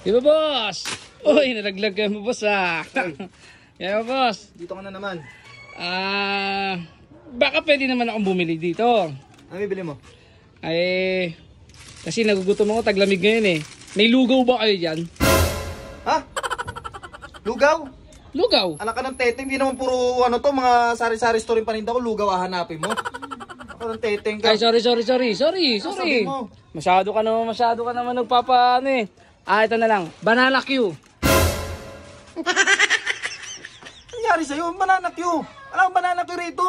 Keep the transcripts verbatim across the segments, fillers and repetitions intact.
Di ba, boss? Uy, nalaglag kayo mo, boss, ah. Kaya, boss. Dito ka na naman. Ah, baka pwede naman akong bumili dito. Ano bibili mo? Ay, kasi nagugutom ako, taglamig ngayon eh. May lugaw ba kayo dyan? Ha? Lugaw? Lugaw? Anak ka ng teteng, hindi naman puro ano to, mga sari-sari store yung paninda ko, lugaw hahanapin mo. Ako ng teteng ka. Ay, sorry, sorry, sorry, sorry, Ano sorry. sabi mo? Masyado ka naman, masyado ka naman nagpapa, ano eh. Ah, ito na lang, banana Q. Nangyari sa'yo? Banana Q. Alam mo, banana Q rito.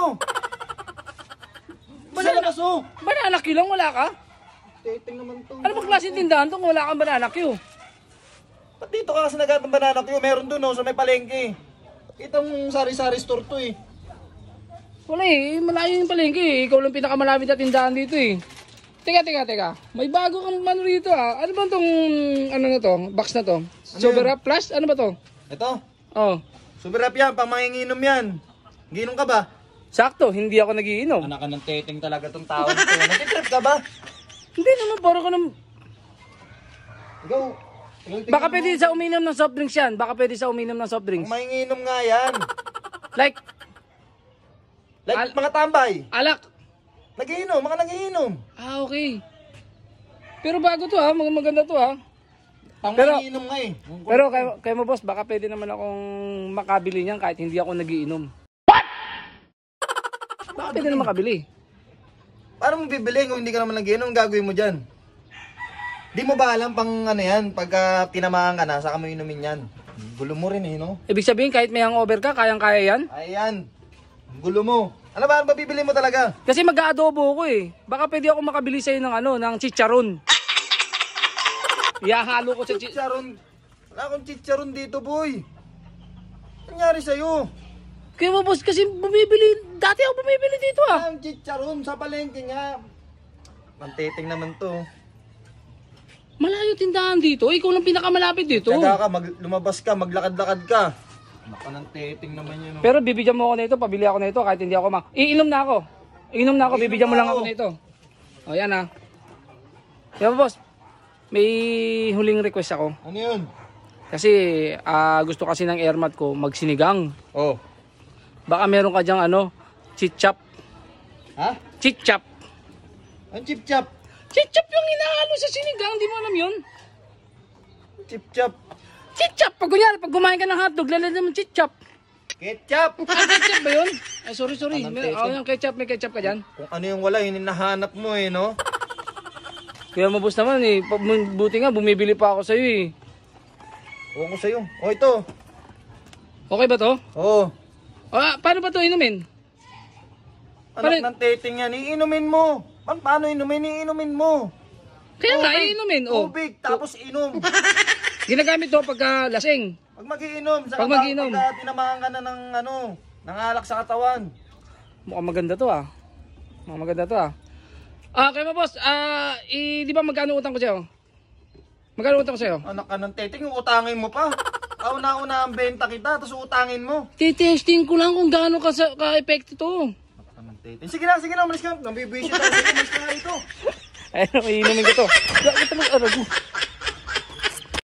Banana Q. Banana Q lang, wala ka? Teteng naman to. Ano ba klaseng tindahan to kung wala kang banana Q? Ba't dito ka kasi naghat ng banana Q? Meron dun oh, sa may palengke. Itong sari-sari store to eh. Wala eh, malayo yung palengke eh. Ikaw lang pinakamalapit na tindahan dito eh. Teka, teka, teka. May bago kang ano rito ah. Ano ba tong, ano na to, box na to? Super Rap Plus? Ano ba to? Ito, Oh. super rap yan, pang manginginom yan. Ginom ka ba? Sakto, hindi ako nagiinom. Anak ka ng teteng talaga tong tao nito. Nagtitrip ka ba? Hindi naman, parang ka nang... Ikaw, Baka pwede sa uminom ng soft drinks yan. Baka pwede sa uminom ng soft drinks. pang manginginom nga yan. Like, Like Al- mga tambay. alak. Nagiinom, mga nagiinom. Ah, okay. Pero bago to ha, mag- maganda to ha. Pang Pero- manginginom nga eh. Pero kayo, kayo mo boss, baka pwede naman akong makabili niyan kahit hindi ako nagiinom. What? Baka pwede naman makabili. Paano mo bibili kung hindi ka naman nagiinom? Ang gagawin mo dyan? Di mo ba alam pang ano yan? Pagka tinamaan ka na, saka mo inumin yan. Gulo mo rin eh, no? Ibig sabihin kahit may hangover ka, kayang-kaya yan? Ayan. Gulo mo. Ano ba? Ano ba bibili mo talaga? Kasi mag-aadobo ako eh. Baka pwede ako makabili sa'yo ng ano, ng chicharon. Ihahalo ko sa chi- Chicharon. Wala akong chicharon dito, boy. Nangyari sa'yo? Kaya mo boss, kasi bumibili, dati ako bumibili dito ah. Ang chicharon sa palengke nga. Mantiting naman to. Malayo tindahan dito, ikaw lang pinakamalapit dito. Taga ka, mag, lumabas ka, maglakad-lakad ka. Naka ng teting naman yun. Oh. Pero bibigyan mo ako nito, pabili ako nito kahit hindi ako ma... Iinom na ako. Iinom na ako, Iinom bibigyan mo na lang ako ako. nito. O yan ah. Yan boss, may huling request ako. Ano yun? Kasi ah, gusto kasi ng airmat ko magsinigang. Oh. Baka meron ka dyang ano, chip-chop. Ha? Chip-chop. Ang chip-chop. Chip-chop yung hinahalo sa sinigang, di mo alam yun? Chip-chop. Chip-chop, pag kunyari, pag kumain ka ng hotdog, lalagyan mo chip-chop. Ketchup. Ah, ketchup ba yun? Ay, sorry, sorry. Anong May, ketchup? oh, yung ketchup, may ketchup ka dyan. Kung ano yung wala, yun yung nahanap mo eh, no? Kaya mabos naman eh. Pa- Buti nga, bumibili pa ako sa'yo eh. Huwag ko sa'yo. O, ito. Okay ba to? Oo. Ah, paano ba to inumin? Anak Pare- ng teting yan. Iinumin mo. Pa paano inumin? Iinumin mo. Kaya nga, Tubig. inumin. Oh. Tubig, tapos inom. Ginagamit to pagka lasing. Pag mag-iinom, saka Pag mag-iinom. pagka tinamaan ka na ng ano, ng alak sa katawan. Mukhang maganda to ah. Mukhang maganda to ah. Ah, kaya ba boss, ah, i, di ba magkano utang ko sa'yo? Magkano utang ko sa'yo? Anak ka ng teting, utangin mo pa. Kauna-una ang benta kita, tapos utangin mo. Titesting ko lang kung gaano ka, sa- ka-epekto to. Anak ka ng teting. Sige na, sige na, umalis ka. Nabibwisit ako. Umalis ka nga rito. Ayun, iinumin ko to. Bakit talagang arago?